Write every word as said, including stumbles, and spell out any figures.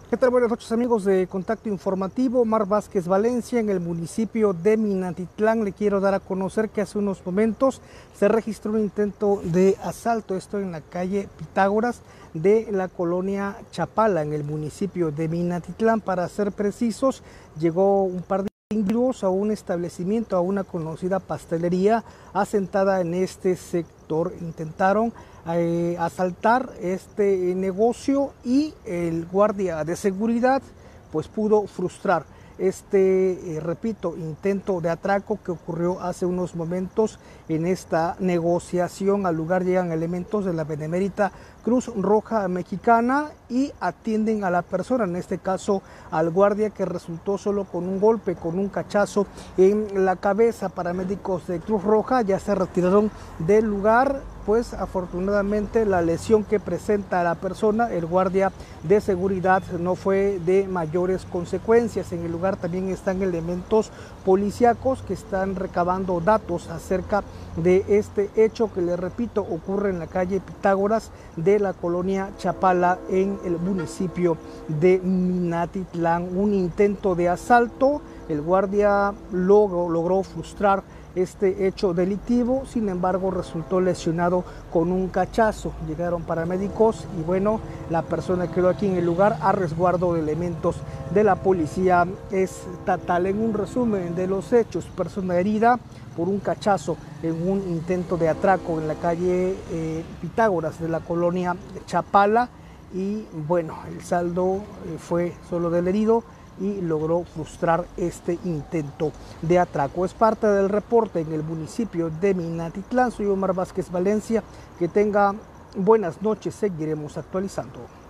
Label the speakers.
Speaker 1: ¿Qué tal? Buenas noches, amigos de Contacto Informativo. Mar Vázquez Valencia, en el municipio de Minatitlán. Le quiero dar a conocer que hace unos momentos se registró un intento de asalto, esto en la calle Pitágoras de la colonia Chapala, en el municipio de Minatitlán. Para ser precisos, llegó un par de individuos a un establecimiento, a una conocida pastelería asentada en este sector. Intentaron eh, asaltar este negocio y el guardia de seguridad pues pudo frustrar este, eh, repito, intento de atraco que ocurrió hace unos momentos en esta negociación. Al lugar llegan elementos de la Benemérita Cruz Roja Mexicana y atienden a la persona, en este caso al guardia, que resultó solo con un golpe, con un cachazo en la cabeza. Paramédicos de Cruz Roja ya se retiraron del lugar, pues afortunadamente la lesión que presenta la persona, el guardia de seguridad, no fue de mayores consecuencias. En el lugar también están elementos policíacos que están recabando datos acerca de este hecho que, les repito, ocurre en la calle Pitágoras de la colonia Chapala en el municipio de Minatitlán. Un intento de asalto, el guardia logró, logró frustrar este hecho delictivo, sin embargo resultó lesionado con un cachazo. Llegaron paramédicos y bueno, la persona quedó aquí en el lugar a resguardo de elementos de la policía estatal. En un resumen de los hechos, persona herida por un cachazo en un intento de atraco en la calle eh, Pitágoras de la colonia Chapala, y bueno, el saldo eh, fue solo del herido y logró frustrar este intento de atraco. Es parte del reporte en el municipio de Minatitlán. Soy Omar Vázquez Valencia. Que tenga buenas noches, seguiremos actualizando.